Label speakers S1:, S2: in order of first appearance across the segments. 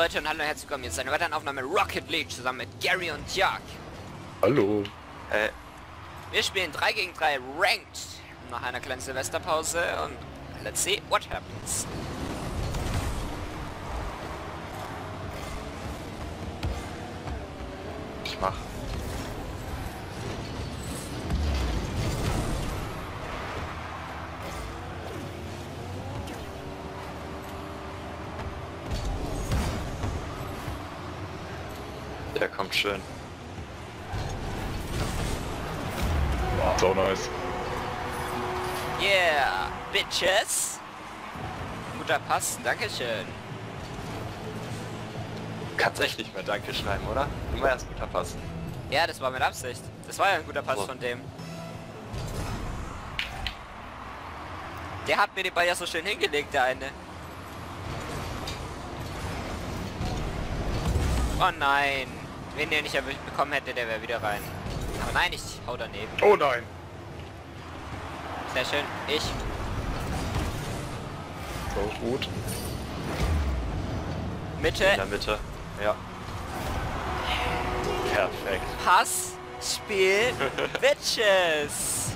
S1: Leute und hallo und herzlich willkommen. Jetzt eine weitere Aufnahme Rocket League zusammen mit Gary und Jörg.
S2: Hallo.
S1: Wir spielen 3 gegen 3 Ranked nach einer kleinen Silvesterpause und let's see what happens.
S3: Ich mach. Der kommt schön.
S2: So nice.
S1: Yeah, bitches. Guter Pass, dankeschön.
S3: Kannst echt nicht mehr Danke schreiben, oder? Immer erst guter Pass.
S1: Ja, das war mit Absicht. Das war ja ein guter Pass
S3: So.
S1: von dem. Der hat mir den Ball ja so schön hingelegt, der eine. Oh nein. Wenn der nicht erwischt bekommen hätte, der wäre wieder rein. Aber nein, ich hau daneben.
S2: Oh nein.
S1: Sehr schön. Ich.
S2: So gut.
S1: Mitte.
S3: In der Mitte. Ja. Perfekt.
S1: Pass. Spiel. Bitches.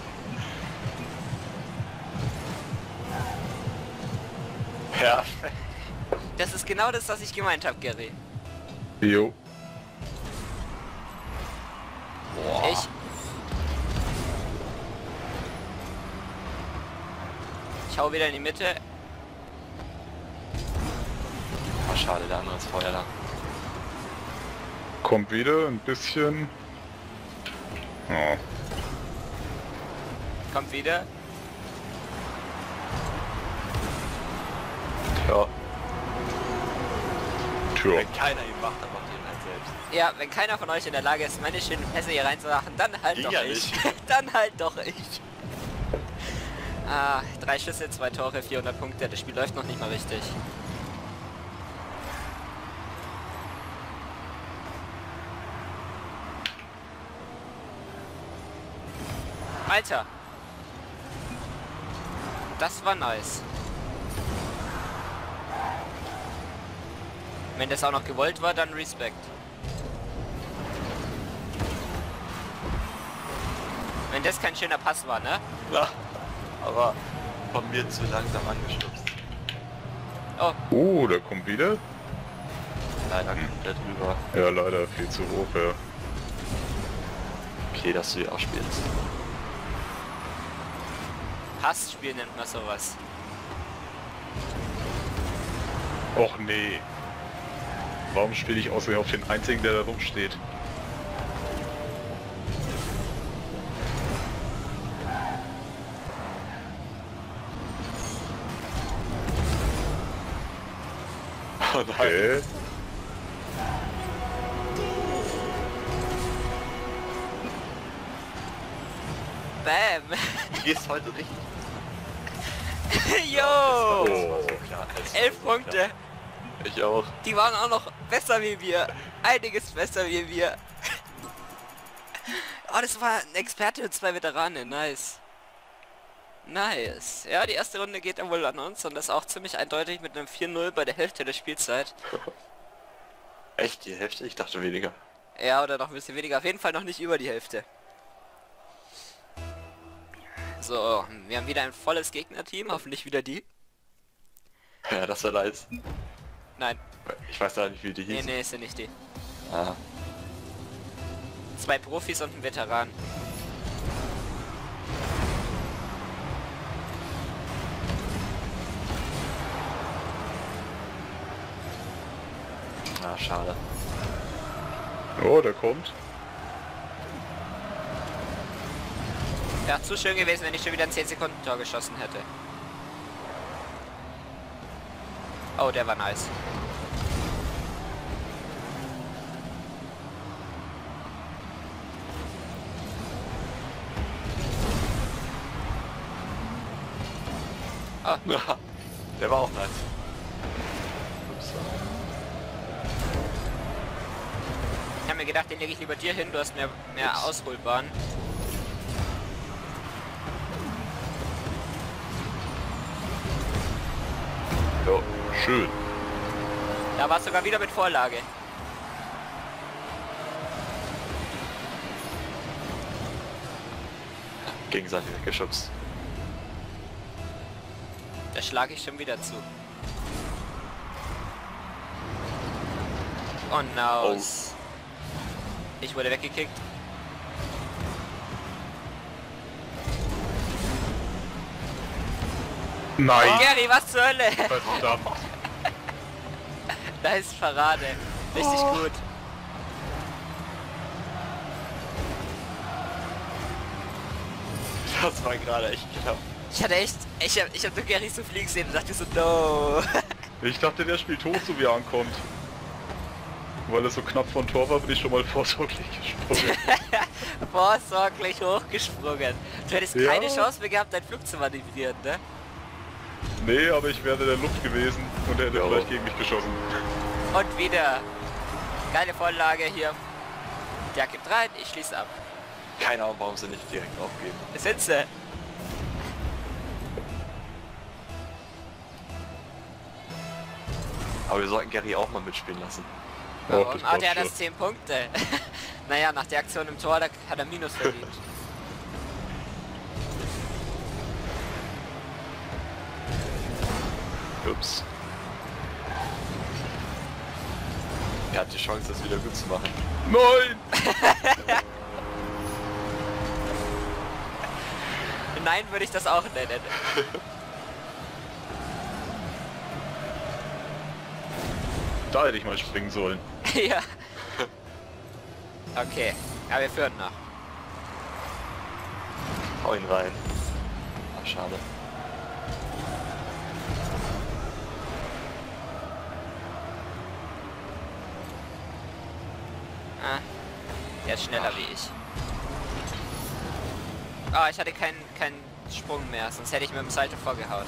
S3: Perfekt.
S1: Das ist genau das, was ich gemeint habe, Gary.
S2: Jo.
S3: Boah.
S1: Ich hau wieder in die Mitte.
S3: Oh, schade, der andere ist vorher da.
S2: Kommt wieder ein bisschen. Oh.
S1: Kommt wieder.
S3: Ja.
S2: Tja.
S3: Wenn keiner ihn macht, dann macht ihn halt selbst.
S1: Ja, wenn keiner von euch in der Lage ist, meine schönen Pässe hier reinzumachen, dann halt
S3: Ging
S1: doch
S3: ja
S1: ich.
S3: nicht.
S1: Dann halt doch ich. Ah, 3 Schüsse, 2 Tore, 400 Punkte. Das Spiel läuft noch nicht mal richtig. Alter. Das war nice. Wenn das auch noch gewollt war, dann Respekt. Wenn das kein schöner Pass war, ne?
S3: Ja. Aber von mir zu langsam angestupst.
S1: Oh,
S2: Der kommt wieder.
S3: Leider komplett rüber.
S2: Ja, leider viel zu hoch, ja.
S3: Okay, dass du hier auch spielst.
S1: Passspiel nennt man sowas.
S2: Och nee. Warum spiele ich außerdem auf den einzigen, der da rumsteht?
S3: Oh nein.
S2: Okay.
S1: Bam!
S3: Du gehst heute richtig.
S1: Yo!
S2: Oh.
S3: Klar,
S1: 11 Punkte.
S3: Ich auch.
S1: Die waren auch noch besser wie wir. Einiges besser wie wir. Oh, das war ein Experte und 2 Veteranen. Nice. Nice. Ja, die erste Runde geht dann wohl an uns und das auch ziemlich eindeutig mit einem 4-0 bei der Hälfte der Spielzeit.
S3: Echt die Hälfte? Ich dachte weniger.
S1: Ja, oder noch ein bisschen weniger. Auf jeden Fall noch nicht über die Hälfte. So, wir haben wieder ein volles Gegnerteam. Hoffentlich wieder die.
S3: Ja, das wäre nice.
S1: Nein.
S3: Ich weiß gar nicht, wie die
S1: Nee,
S3: hieß.
S1: nee, ist ja nicht die.
S3: Ah.
S1: 2 Profis und ein Veteran.
S3: Ah, schade.
S2: Oh, der kommt.
S1: Ja, zu schön gewesen, wenn ich schon wieder ein 10 Sekunden Tor geschossen hätte. Oh, der war nice. Oh,
S3: Der war auch nice. Ups.
S1: ich habe mir gedacht, den lege ich lieber dir hin, du hast mehr Ausholbahn.
S2: Ja, schön.
S1: Da war es sogar wieder mit Vorlage.
S3: Gegenseitig weggeschubst.
S1: Da schlage ich schon wieder zu. Oh no. Ich wurde weggekickt.
S2: Nein!
S1: Oh, Gary, was zur Hölle?
S2: Verdammt!
S1: Da ist Parade. Richtig gut.
S3: Das war gerade echt knapp.
S1: Ich hatte echt... Ich hab nur Gary so fliegen sehen und dachte so, no.
S2: Ich dachte, der spielt hoch, so wie er ankommt. Weil er so knapp von Tor war, bin ich schon mal vorsorglich gesprungen.
S1: Vorsorglich hochgesprungen. Du hättest
S2: Ja.
S1: keine Chance mehr gehabt, deinen Flug zu manövrieren, ne?
S2: Nee, aber ich wäre in der Luft gewesen und er hätte
S3: Ja.
S2: vielleicht gegen mich geschossen.
S1: Und wieder. Geile Vorlage hier. Der gibt rein, ich schließe ab.
S3: Keine Ahnung, warum sie nicht direkt aufgeben.
S1: Das sind sie.
S3: Aber wir sollten Gary auch mal mitspielen lassen.
S1: Warum?
S2: das
S1: Ah, der hat
S2: passt
S1: das 10 Punkte. Naja, nach der Aktion im Tor, da hat er Minus verdient.
S3: Ups. Er hat die Chance, das wieder gut zu machen.
S2: Nein!
S1: Nein, würde ich das auch nennen.
S2: Da hätte ich mal springen sollen.
S1: Ja. Okay, aber wir führen noch.
S3: Hau ihn rein. Ach, schade.
S1: Ah, der ist schneller wie ich. Ah, ich hatte keinen Sprung mehr, sonst hätte ich mit dem Salto vorgehaut.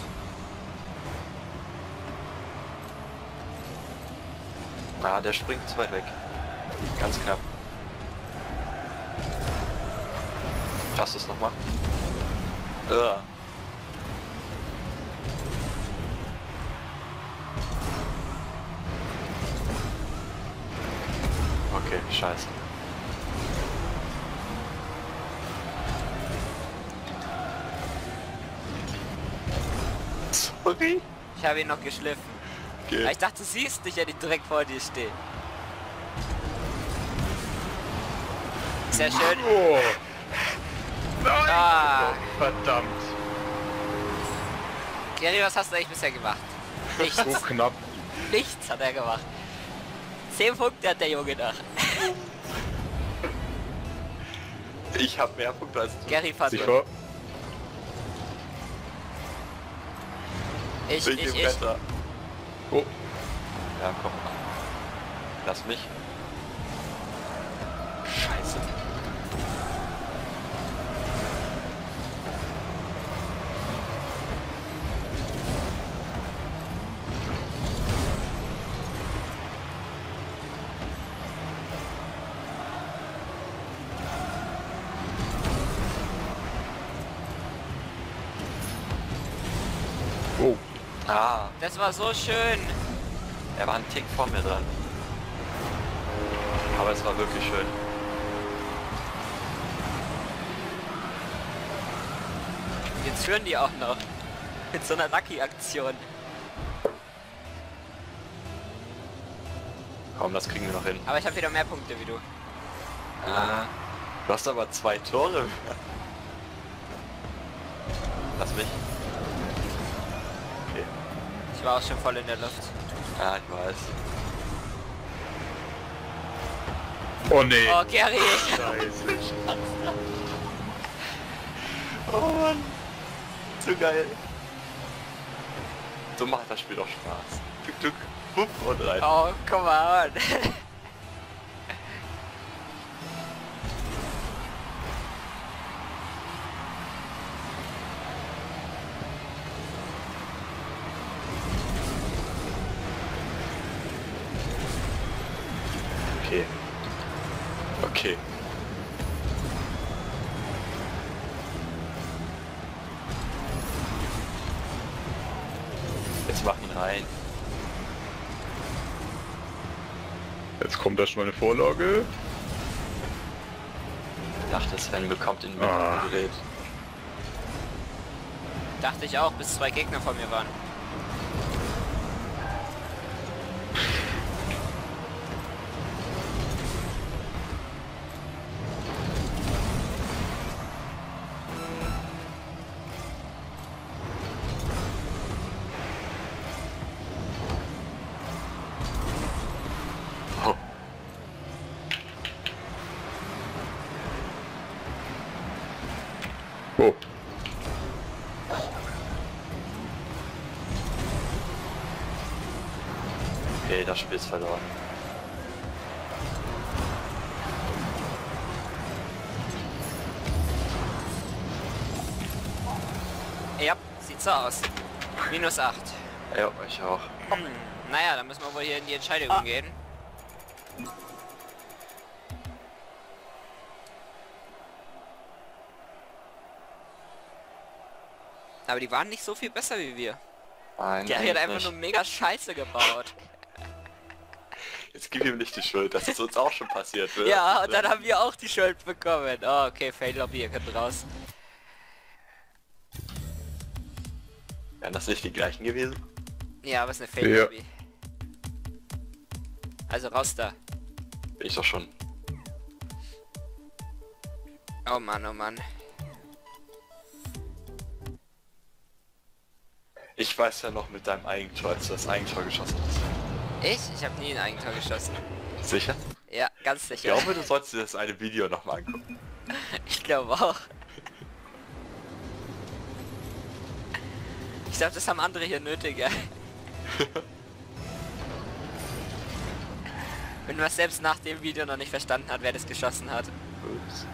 S3: Ah, der springt zu weit weg. Ganz knapp. Schaffst du es nochmal? Okay, scheiße. Sorry.
S1: Ich habe ihn noch geschliffen.
S3: Okay.
S1: Aber ich dachte, du siehst nicht, wenn ich direkt vor dir stehe. Sehr schön.
S2: Oh! Nein!
S1: Ah,
S2: Verdammt!
S1: Gary, was hast du eigentlich bisher gemacht? Nichts.
S2: So knapp.
S1: Nichts hat er gemacht. 10 Punkte hat der Junge nach.
S3: Ich habe mehr Punkte als du.
S1: Gary fand
S2: Sicher?
S1: ich.
S3: Bretter.
S2: Oh,
S3: Ja, komm. Lass mich. Scheiße.
S2: oh.
S3: Ah,
S1: Das war so schön.
S3: er war ein Tick vor mir dran. Aber es war wirklich schön.
S1: Jetzt führen die auch noch. Mit so einer Lucky-Aktion.
S3: Komm, das kriegen wir noch hin.
S1: Aber ich habe wieder mehr Punkte wie du.
S3: Ah, du hast aber 2 Tore. Lass mich. Okay.
S1: Ich war auch schon voll in der Luft.
S3: Ah, ich weiß.
S2: Oh nee.
S1: Oh, Gary.
S2: Scheiße.
S3: Oh Mann. Zu geil. So macht das Spiel doch Spaß. Tuk tuk, wupp und rein.
S1: Oh, come on.
S3: Okay. Okay. Jetzt mach ihn rein.
S2: Jetzt kommt erst mal eine Vorlage.
S3: Ich dachte, Sven bekommt ihn mit
S2: Ah.
S3: dem Gerät.
S1: Dachte ich auch, bis 2 Gegner vor mir waren.
S3: Oh.
S2: Oh.
S3: Okay, das Spiel ist verloren.
S1: Ja, sieht so aus. -8.
S3: Ja, ich auch.
S1: Naja, dann müssen wir wohl hier in die Entscheidung gehen. Aber die waren nicht so viel besser wie wir.
S3: Nein,
S1: Die hat
S3: eigentlich
S1: einfach
S3: nicht.
S1: nur mega Scheiße gebaut.
S3: Jetzt gib ihm nicht die Schuld, dass es uns auch schon passiert wird.
S1: Ja, und dann haben wir auch die Schuld bekommen. Oh, okay, Fail Lobby, ihr könnt raus.
S3: Wären das nicht die gleichen gewesen?
S1: Ja, aber es ist eine Fail
S2: Ja.
S1: Lobby. Also raus da.
S3: Bin ich doch schon.
S1: Oh Mann, oh Mann.
S3: Ich weiß ja noch mit deinem Eigentor, als du das Eigentor geschossen hast.
S1: Ich habe nie ein Eigentor geschossen.
S3: Sicher?
S1: Ja, ganz
S3: Ich
S1: sicher.
S3: glaube, du sollst dir das eine Video nochmal angucken.
S1: Ich glaube auch. Ich glaube, das haben andere hier nötiger. Wenn man selbst nach dem Video noch nicht verstanden hat, wer das geschossen hat.
S3: Ups.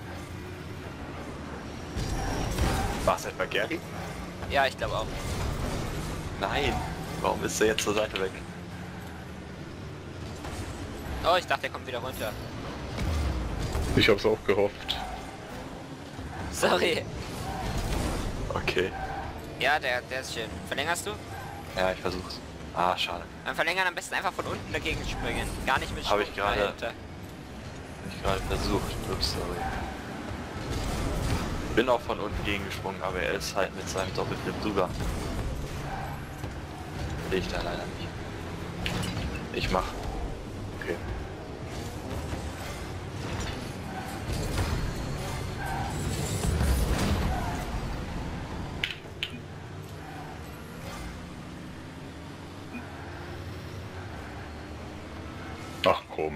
S3: War es etwa Gary?
S1: Ja, ich glaube auch.
S3: Nein. Warum ist er jetzt zur Seite weg?
S1: Oh, ich dachte, er kommt wieder runter.
S2: Ich hab's auch gehofft.
S1: Sorry.
S3: Okay.
S1: Ja, der ist schön. Verlängerst du?
S3: Ja, ich versuch's. Ah, schade.
S1: Beim Verlängern am besten einfach von unten dagegen springen. Gar nicht mit
S3: Hab ich
S1: Schwung
S3: gerade.
S1: dahinter.
S3: Hab ich gerade versucht. Ups, sorry. Bin auch von unten gegengesprungen, aber er ist halt mit seinem Doppelflip drüber. Sehe ich da leider nicht. Ich mach. Okay.
S2: Ach komm.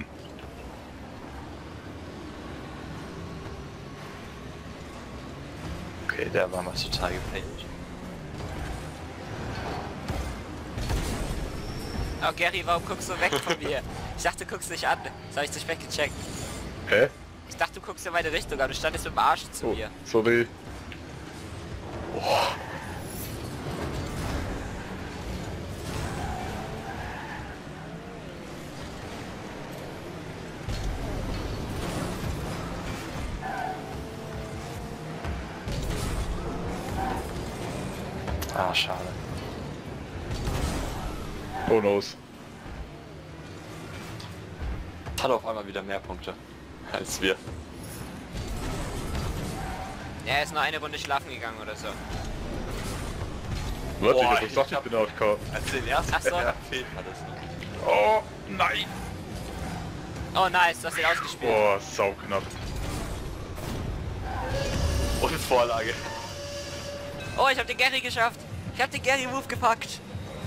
S3: Okay, der war mal total geplant.
S1: Oh, Gary, warum guckst du weg von mir? Ich dachte, du guckst dich an. Das habe ich zu spät gecheckt.
S2: Hä?
S1: Ich dachte, du guckst in meine Richtung, aber du standest mit dem Arsch zu
S2: Oh,
S1: mir.
S2: sorry.
S3: Ah, schade.
S2: Oh no's.
S3: Hat auf einmal wieder mehr Punkte als wir.
S1: Er ist nur eine Runde schlafen gegangen oder so.
S2: Warte,
S3: Boah,
S2: ich hab gesagt, ich bin AFK.
S3: Als den ersten
S1: Ach so.
S3: fehlt hat es noch.
S2: Oh, nein.
S1: Oh nice, du hast ihn ausgespielt.
S2: Boah, sauknapp.
S3: Und Vorlage.
S1: Oh, ich habe den Gary geschafft. Ich habe den Gary Move gepackt.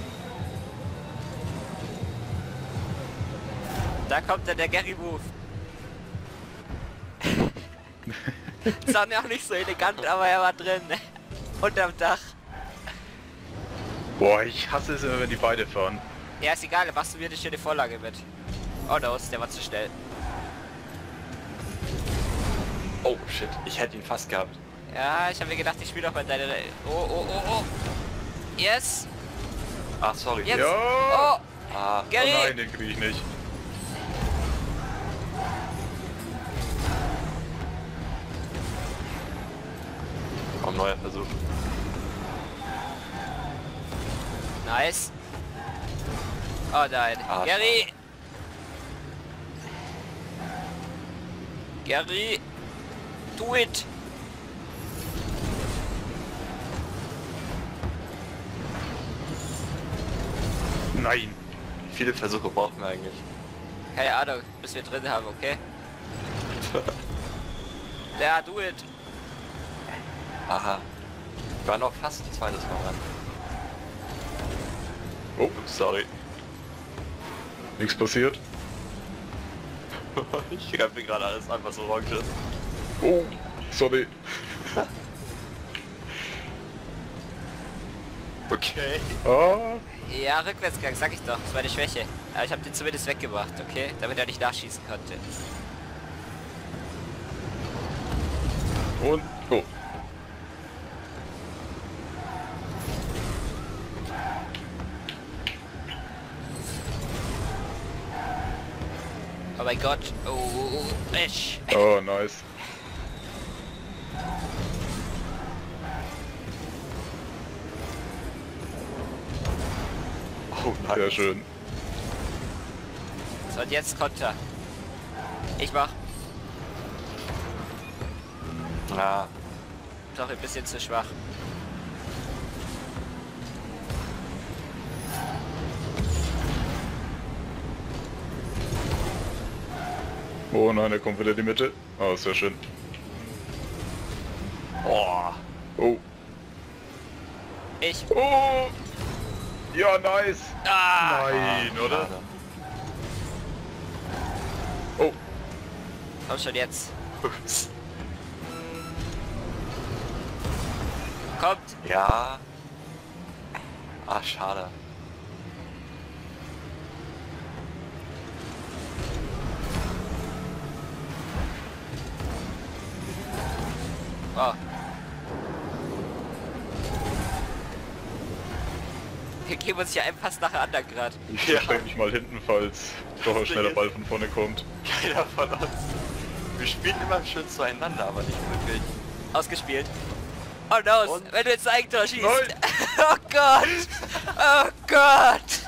S1: Da kommt dann der Gary Move. Sah auch nicht so elegant, aber er war drin. Unterm Dach.
S2: Boah, ich hasse es immer, wenn die beide fahren.
S1: Ja, ist egal, machst du mir eine schöne Vorlage mit. Oh no, der war zu schnell.
S3: Oh shit, ich hätte ihn fast gehabt.
S1: Ja, ich habe mir gedacht, ich spiele doch mal deine... Oh, oh, oh, oh. Yes.
S3: Ah, sorry.
S1: Jetzt.
S2: Ja.
S1: Oh,
S3: Ah,
S2: Oh
S1: Gary.
S2: nein, den krieg ich nicht.
S3: komm, neuer Versuch.
S1: Nice. Oh nein.
S3: Ah,
S1: Gary. Gary, do it.
S2: Nein.
S3: Wie viele Versuche brauchen wir eigentlich?
S1: Keine Ahnung, bis wir drin haben, okay? Ja, do it.
S3: Aha. Ich war noch fast ein zweites Mal ran.
S2: Oh,
S3: Sorry.
S2: nichts passiert.
S3: Ich habe mir gerade alles einfach so orange.
S2: Oh, sorry.
S3: Okay.
S2: Ah,
S1: Ja, Rückwärtsgang, sag ich doch. Das war die Schwäche. Aber ich habe den zumindest weggebracht, okay? Damit er nicht nachschießen konnte.
S2: und... Oh.
S1: Oh mein Gott. Oh, ich.
S2: Oh, nice.
S3: Oh nein.
S2: Sehr schön.
S1: So, und jetzt Konter. Ich mach.
S3: Ja.
S1: Doch ein bisschen zu schwach.
S2: Oh nein, er kommt wieder in die Mitte. Oh, sehr schön.
S3: Oh.
S2: Oh.
S1: Ich.
S2: Oh! Ja, nice!
S1: Ah!
S2: Nein, oder?
S3: Schade.
S2: Oh,
S1: Komm schon jetzt.
S3: Ups.
S1: Kommt.
S3: Ja. Ah, schade.
S1: Oh. Wir geben uns ja einen Pass nach dem anderen gerade.
S2: ich
S3: Ja.
S2: versteck mich mal hinten, falls doch ein schneller Ball von vorne kommt.
S3: Keiner von uns. Wir spielen immer schön zueinander, aber nicht wirklich.
S1: Ausgespielt. Oh no,
S3: Und?
S1: wenn du ins Eigentor schießt.
S2: Nein.
S1: Oh Gott. Oh Gott.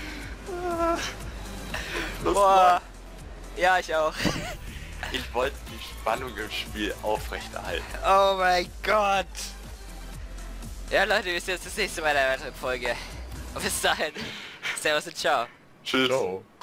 S1: Boah. Ja, ich auch.
S3: Ich wollte die Spannung im Spiel aufrechterhalten.
S1: Oh mein Gott. Ja Leute, wir sehen uns das nächste Mal in einer weiteren Folge. Und bis dahin. Servus und ciao.
S3: Tschüss.
S2: Ciao.